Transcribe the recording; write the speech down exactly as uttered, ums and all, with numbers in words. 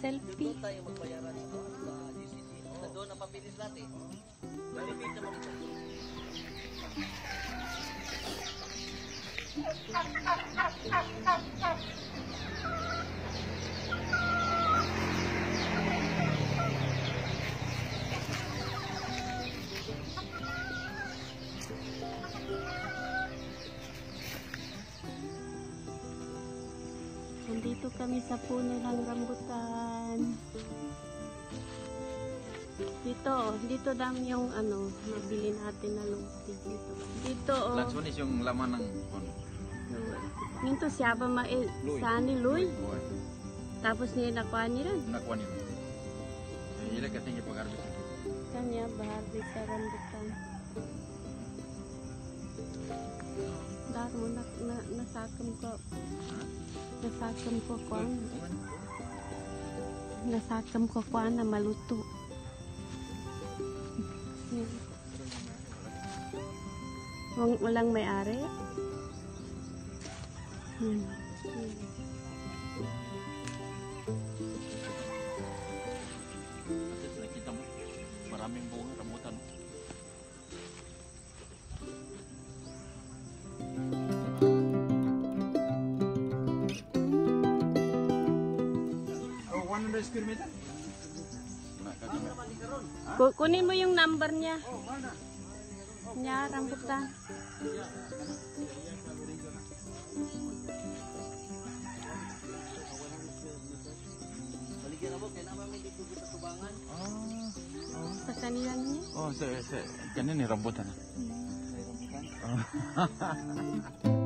selfie. Doon tayo magbayaran sa, sa G C C. Oh. Doon ang pabilis natin. Malipit naman ito. Nandito kami sa puno ng rambutan. Dito, dito dam yung ano, mabili natin na luti dito. Dito oh. Lansunis yung laman ng ano. Nginto siya ba ma eh, sani luy. Tapos niya nakuha niya rin. Nakuha niya. Eh, ilag kating ipag-harvest. Kanya baharbis sa rambutan. Dahil mo na, na, nasakam ko. Nasakam ko kwan. Nasakam ko kwan na maluto. Wang, walang may-ari? Hmm. Hmm. Nakita mo, maraming bunga rambutan. Oh, one hundred square meter? Kunin mo yung number niya. Niya, rambutan. Baligyan na po, kaya naman may dito sa tubangan. Ah, oh. Sa kanila niya. Oh, sa sa kanina ni rambutan. Hmm. Rambutan. Oh.